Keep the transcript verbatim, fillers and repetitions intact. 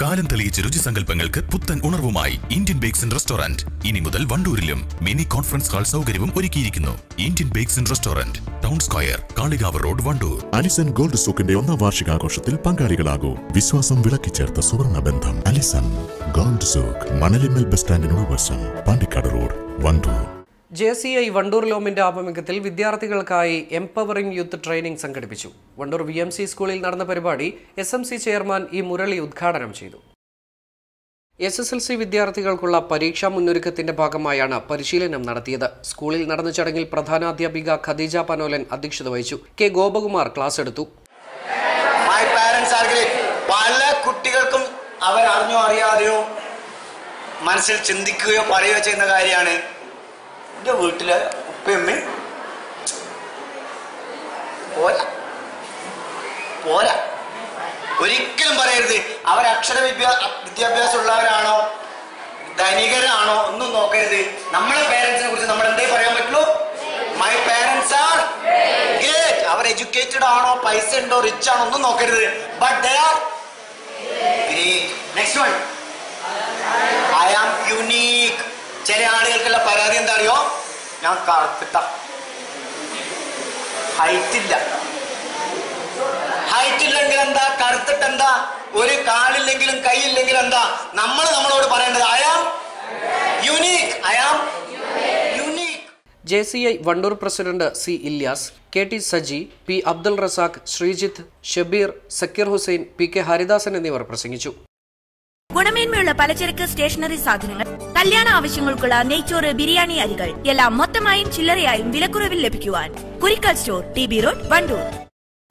കാലം തെളിയിച്ച രുചിസങ്കല്പങ്ങൾക്ക് പുത്തൻ ഉണർവുമായി ഇന്ത്യൻ ബേക്സ് ആൻഡ് റെസ്റ്റോറന്റ് ഇനി മുതൽ വണ്ടൂരിലും മിനി കോൺഫറൻസ് ഹാൾ സൗകര്യവും ഒരുക്കിയിരിക്കുന്നു. Indian bakes and restaurant, town square, Kalikavu road, Wandoor. Alison gold സൂക്കിന്റെ ഒന്നാം വാർഷികാഘോഷത്തിൽ പങ്കാളികളാകൂ. വിശ്വാസം വിളക്കിച്ചേർത്ത സുവർണ്ണ ബന്ധം. Alison gold souk, Manalimal bus സ്റ്റാൻഡിനോട് വശം, Pandikkad road, Wandoor. J C I Wandoor ലോമിന്റെ ആഭിമുഖ്യത്തിൽ വിദ്യാർത്ഥികൾക്കായി എംപവറിംഗ് യൂത്ത് ട്രെയിനിംഗ് സംഘടിപ്പിച്ചു. വണ്ടൂർ വി എം സി സ്കൂളിൽ നടന്ന പരിപാടി S M C chairman E Murali ഉദ്ഘാടനം ചെയ്തു. എസ് എസ് എൽ സി വിദ്യാർത്ഥികൾക്കുള്ള പരീക്ഷാ മുന്നൊരുക്കത്തിന്റെ ഭാഗമായാണ് പരിശീലനം നടത്തിയത്. സ്കൂളിൽ നടന്ന ചടങ്ങിൽ പ്രധാനാധ്യാപിക ഖദീജ പനോലൻ അധ്യക്ഷത വഹിച്ചു. കെ ഗോപകുമാർ ക്ലാസ് എടുത്തു. പല കുട്ടികൾക്കും അവർ അറിഞ്ഞോ അറിയാതെയോ മനസ്സിൽ ചിന്തിക്കുകയോ പറയുകയോ ചെയ്യുന്ന കാര്യമാണ്, എൻ്റെ വീട്ടിലെ ഉപ്പയമ്മ പോരാ പോരാ ഒരിക്കലും പറയരുത്. അവർ അക്ഷര വിദ്യാ വിദ്യാഭ്യാസം ഉള്ളവരാണോ ധനികരാണോ ഒന്നും നോക്കരുത്. നമ്മളെ പേരൻസിനെ കുറിച്ച് നമ്മൾ എന്തേ പറയാൻ പറ്റുള്ളൂ? My parents are great. അവർ എഡ്യൂക്കേറ്റഡ് ആണോ, പൈസ ഉണ്ടോ, റിച്ച് ആണോ ഒന്നും നോക്കരുത്. But they are great. Next one, I am unique. ചില ആളുകൾക്കുള്ള പരാതി എന്താ അറിയോ? ഞാൻ കറുത്തിട്ട, ഹൈറ്റ് ഇല്ല. ഹൈറ്റ് ഇല്ലെങ്കിൽ എന്താ, കറുത്തിട്ട് എന്താ, ഒരു കാലില്ലെങ്കിലും കൈയില്ലെങ്കിലും എന്താ, നമ്മൾ നമ്മളോട് പറയേണ്ടത് I am unique, I am unique. J C I Wandoor president C Ilyas, K T Saji, P Abdul Razak, Sreejith, Shabeer, Zakir Hussain, P K Haridasan എന്നിവർ പ്രസംഗിച്ചു. ഗുണമേന്മയുള്ള പലചരക്ക് സ്റ്റേഷനറി സാധനങ്ങൾ, കല്യാണ ആവശ്യങ്ങൾക്കുള്ള നെയ്ച്ചോറ്, ബിരിയാണി അരികൾ എല്ലാം മൊത്തമായും ചില്ലറയായും വിലക്കുറവിൽ ലഭിക്കുവാൻ Kurikkal store, T B road, Wandoor.